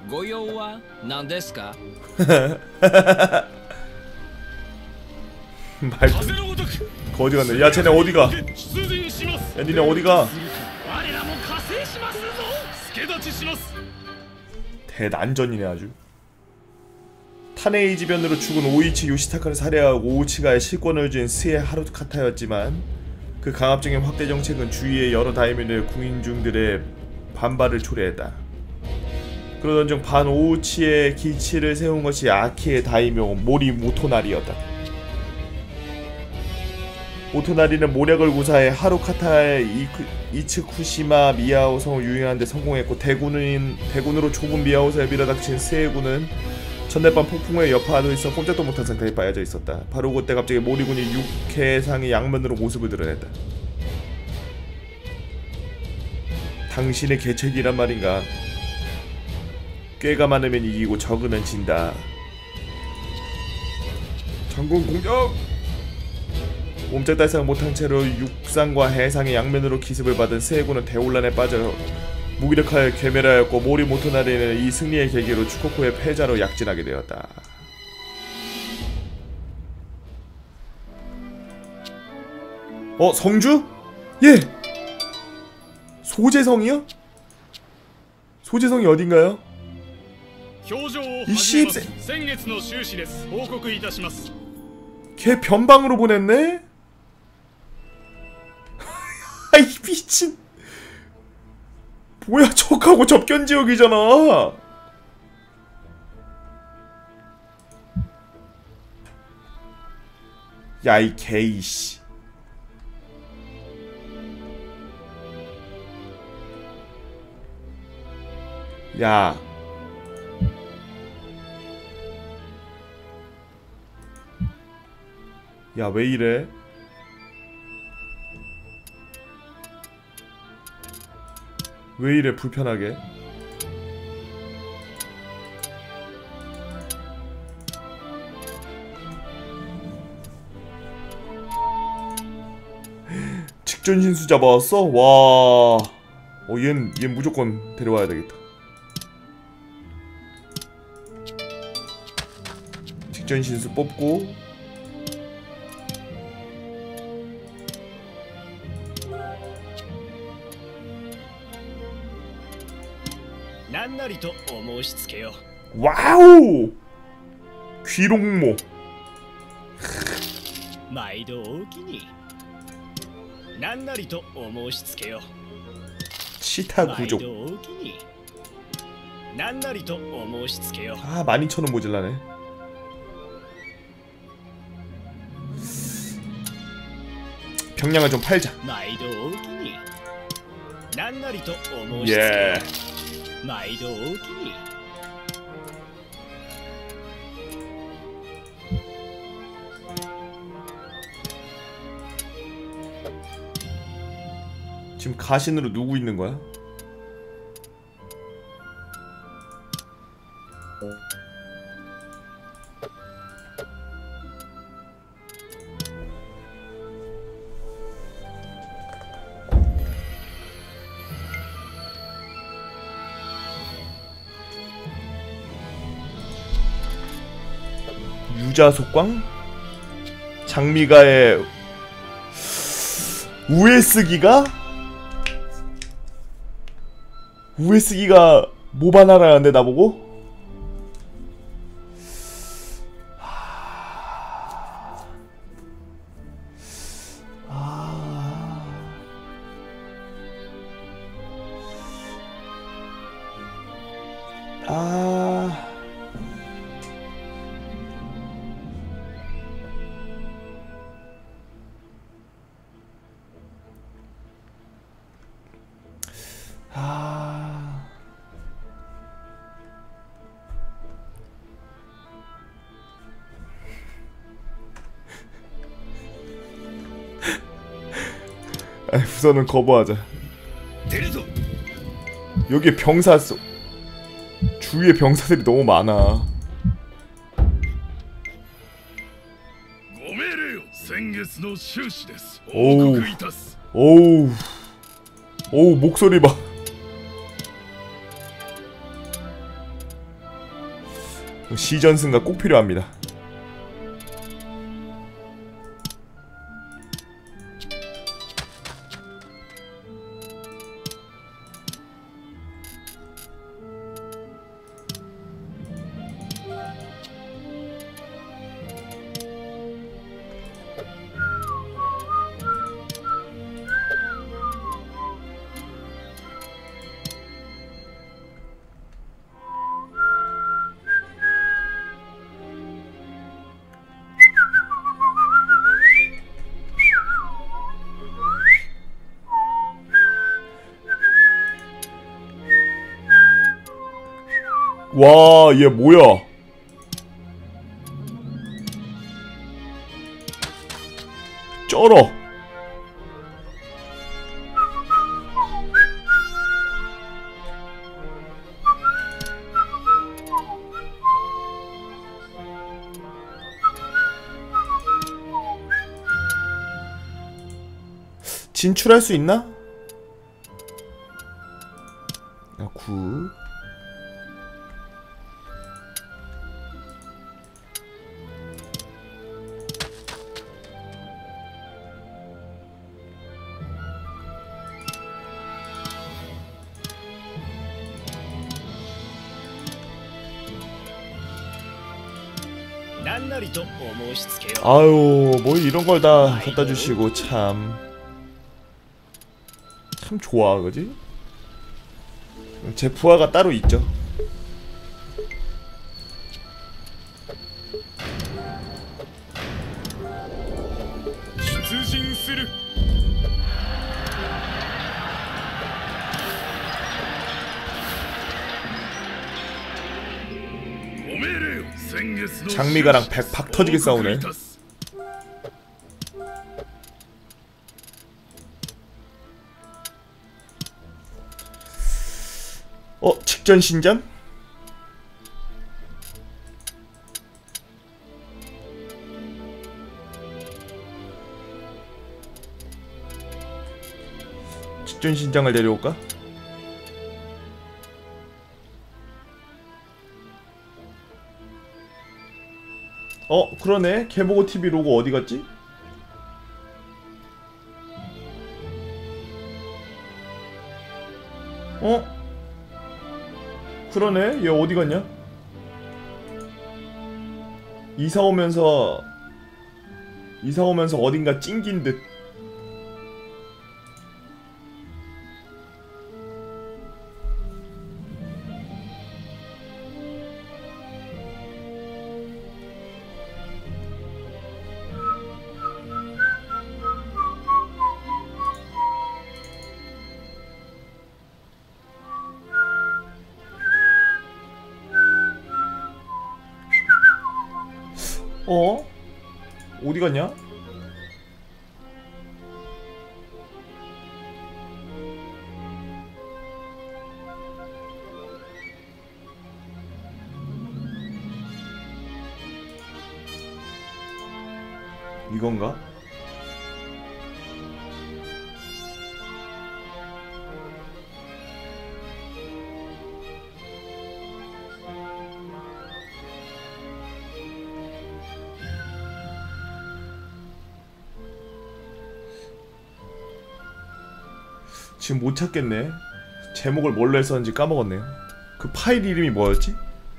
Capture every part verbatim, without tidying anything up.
고요와 난데스까? 말 거지 같네. 야 쟤네 어디가? 야 니네 어디가? 대난전이네 아주. 타네이지변으로 죽은 오이치 요시타카를 살해하고 오우치가의 실권을 쥔 스에 하루카타였지만 그 강압적인 확대 정책은 주위의 여러 다이민의 궁인중들의 반발을 초래했다. 그러던 중 반 오우치의 기치를 세운 것이 아키의 다이묘 모리 모토나리였다. 모토나리는 모략을 구사해 하루카타의 이쿠, 이츠쿠시마 미야오성을 유인하는 데 성공했고 대군은, 대군으로 좁은 미야오성에 밀어닥친 스에군은 전날밤 폭풍우에 여파하고 있어 꼼짝도 못한 상태에 빠져 있었다. 바로 그때 갑자기 모리군이 육해상의 양면으로 모습을 드러냈다. 당신의 계책이란 말인가? 꾀가 많으면 이기고 적으면 진다. 전군 공격! 옴짝달싹 못한 채로 육상과 해상의 양면으로 기습을 받은 세군은 대혼란에 빠져 무기력하여 괴멸하였고 모리 모토나리는 이 승리의 계기로 추코코의 패자로 약진하게 되었다. 어? 성주? 예! 소재성이요? 소재성이 어딘가요? 이 씹새 걔 변방으로 보냈네? 아이 미친 뭐야 적하고 접견지역이잖아. 야 이 개이씨. 야 야 왜 이래? 왜 이래 불편하게? 직전신수 잡아왔어? 와. 어 얜, 얜 무조건 데려와야 되겠다. 직전신수 뽑고 와우! 귀롱모 치타 구족 아 만 이천 원 모질라네. 병량을 좀 팔자. 예. 지금 가신으로 누구 있는 거야? 유자속광? 장미가의 우에쓰기가? 우에쓰기가 모반하라는데 나보고? 아... 아... 아니 우선은 거부하자. 여기 병사 쏘 주위에 병사들이 너무 많아. 오우 오우 오우 목소리 봐. 시전승가 꼭 필요합니다. 와, 얘 뭐야? 쩔어. 진출할 수 있나? 아, 굿. 아유, 뭐 이런 걸 다 갖다 주시고 참. 참 좋아, 그지? 제 부하가 따로 있죠. 장미가랑 백 박 터지게 싸우네. 어? 직전신전? 직전신장을 데려올까? 어? 그러네. 개보고티비 로고 어디갔지? 어? 그러네. 얘 어디갔냐? 이사 오면서 이사 오면서 어딘가 찡긴 듯. 어? 어디 갔냐? 이건가? 지금 못 찾겠네. 제목을 뭘로 했었는지 까먹었네요. 그 파일 이름이 뭐였지?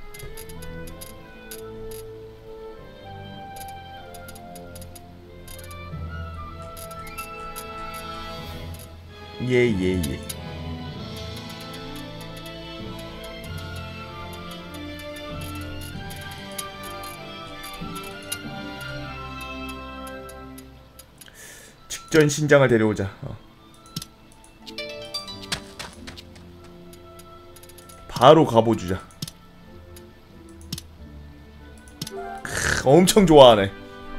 예예예 예, 예. 직전 신장을 데려오자. 어. 바로 가보주자. 크, 엄청 좋아하네.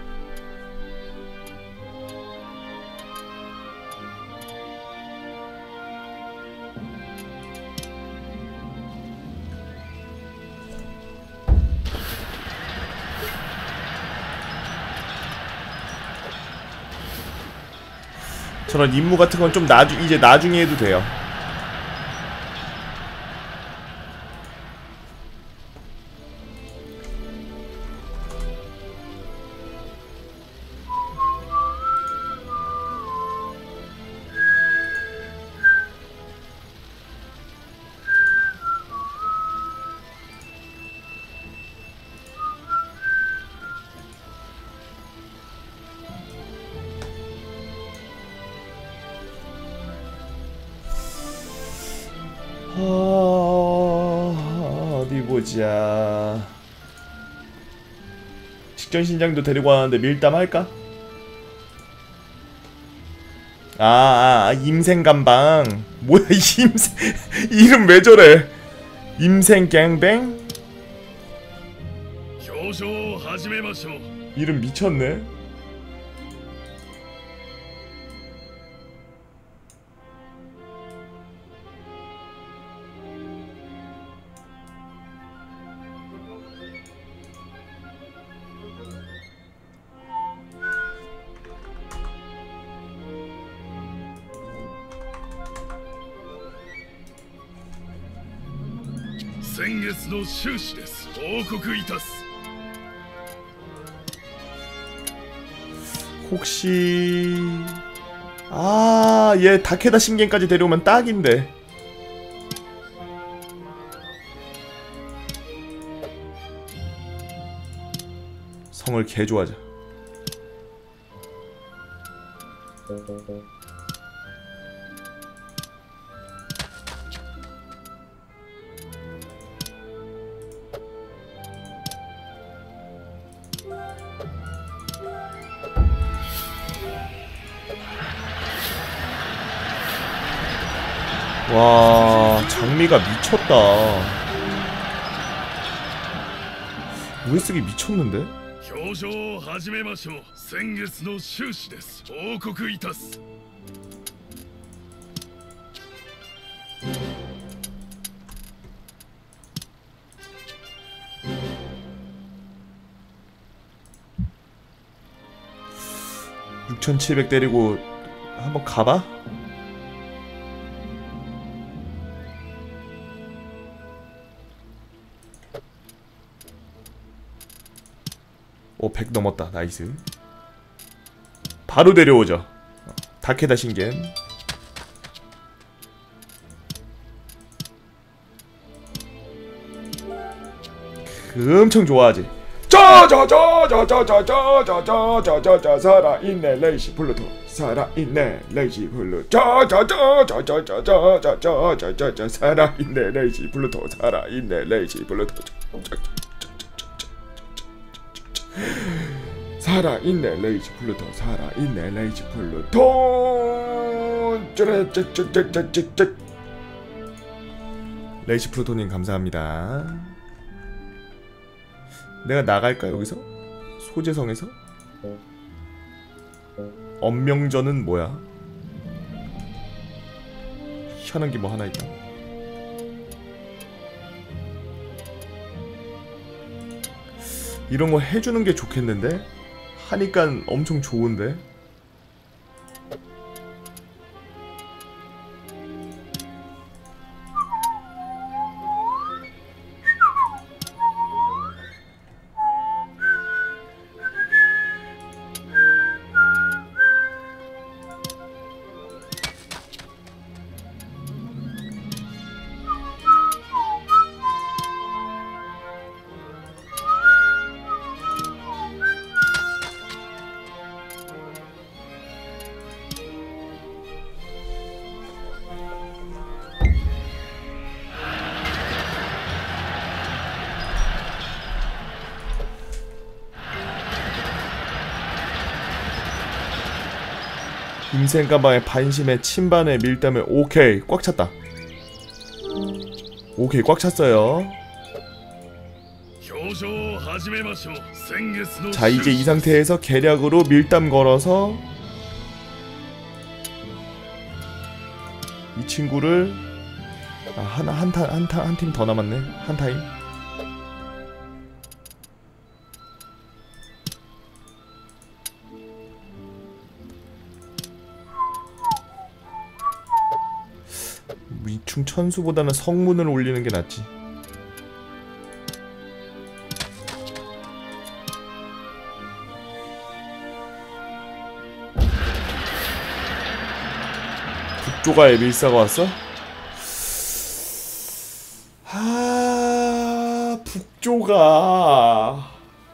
저런 임무 같은 건 좀 나중 이제 나중에 해도 돼요. 보자. 직전신장도 데리고 왔는데 밀담 할까? 아, 아, 아 임생감방. 뭐야 이 임생 이름 왜 저래? 임생갱뱅? 이름 미쳤네. 혹시 아, 얘 다케다 신겐까지 데려오면 딱인데. 성을 개조하자. 와, 장미가 미쳤다. 우에쓰기 미쳤는데? 육천칠백 때리고 한번 가봐? 오, 백 넘었다. 나이스. 바로 데려오죠. 다케다 신겐. 엄청 좋아하지. 저저저저저저저저저저저 살아있네 레이시 플루토. 살아있네 레이시 플루토. 저저저저저저저저저저 살아있네 레이시 플루토. 살아있네 레이시 플루토. 살아있네 레이지 플루토. 살아있네 레이지 플루토. 쩌쩌쩌쩌쩌쩌. 레이지 플루토님 감사합니다. 내가 나갈까 여기서? 소재성에서? 엄명전은 뭐야? 희한한 게 뭐 하나 있다. 이런 거 해주는 게 좋겠는데? 하니까 엄청 좋은데? 임생가방에 반심에 침반에 밀담에. 오케이 꽉 찼다. 오케이 꽉 찼어요. 자, 이제 이 상태에서 계략으로 밀담 걸어서 이 친구를 아, 하나 한타 한타 한 팀 더 남았네. 한 타임. 위충 천수보다는 성문을 올리는 게 낫지. 북조가에 밀사가 왔어? 아, 북조가.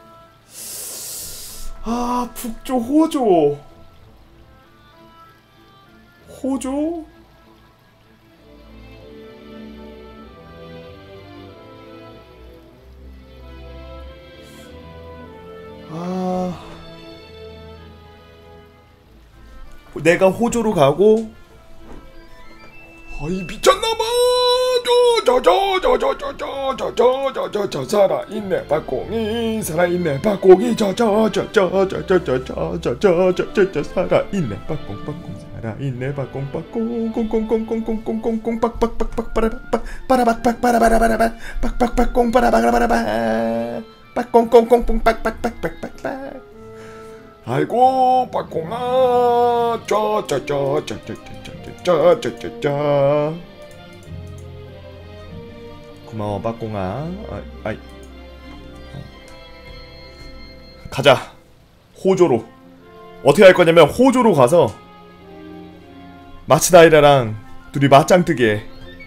아, 북조 호조. 호조? 내가 호조로 가고. 어이 미쳤나봐. 저저저저저저저저저저저 살아있네 박공이 살아있네 박공이 저저저저저저저저저저저 살아있네 박공 박공 살아있네 박공 박공 공공공공공공공공 빡빡빡빡 빠라빡 빠라박빡 빠라바라바라바 빡빡빡공 빠라바라바라바 빡공공공공 빡빡빡빡빡빡. 아이고 박공아 저저저저저저저저저저저 고마워 빠꽁아. 아, 아이. 가자. 호조로. 어떻게 할 거냐면 호조로 가서 마츠다이라랑 둘이 맞짱 뜨게.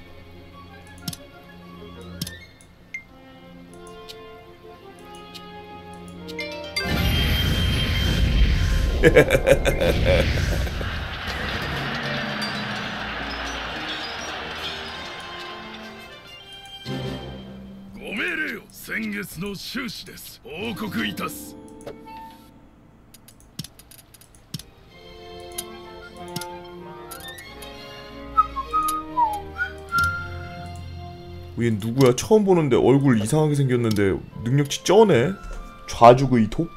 얘 누구야? 처음 보는데 얼굴 이상하게 생겼는데 능력치 쩌네? 좌죽의 톡?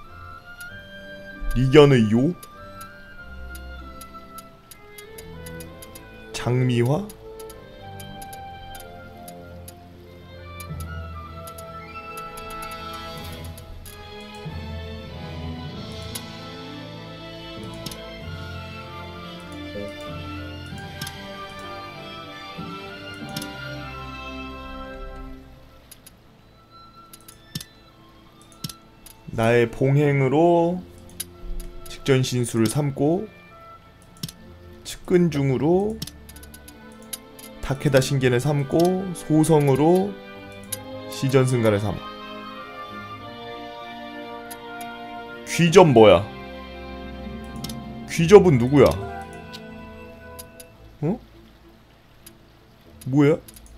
리견의 요? 장미화? 나의 봉행으로 직전신수를 삼고 측근중으로 다케다 신겐을 삼고 소성으로 시전승가를 삼아. 귀접 뭐야? 귀접은 누구야? 어? 뭐야?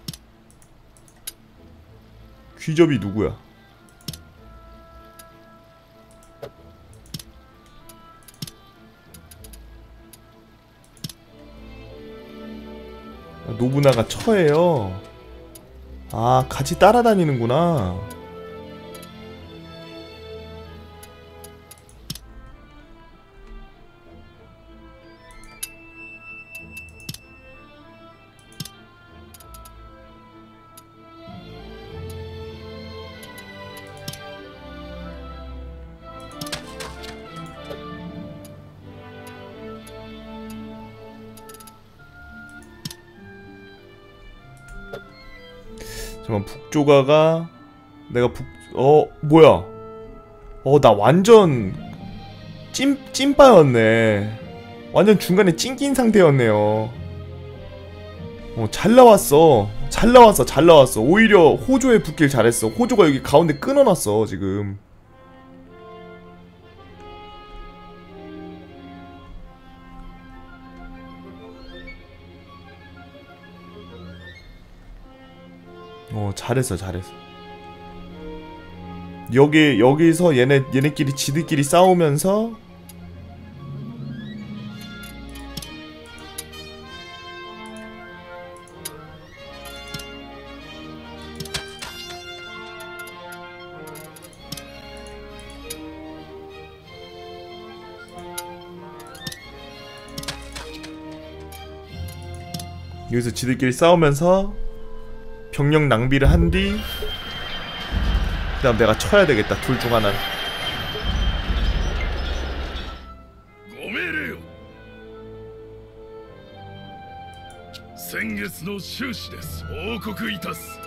귀접이 누구야? 노부나가 처예요. 아, 같이 따라다니는구나. 잠깐 북조가가 내가 북 어 뭐야? 어 나 완전 찐 찐빠였네. 완전 중간에 찡긴 상태였네요. 어 잘 나왔어. 잘 나왔어. 잘 나왔어. 오히려 호조에 붙길 잘했어. 호조가 여기 가운데 끊어놨어 지금. 어 잘했어 잘했어. 여기 여기서 얘네 얘네끼리 지들끼리 싸우면서 여기서 지들끼리 싸우면서 병력 낭비를 한 뒤 그 다음 내가 쳐야 되겠다. 둘 중 하나는. 고메레요. 先月の収支です。報告いたす。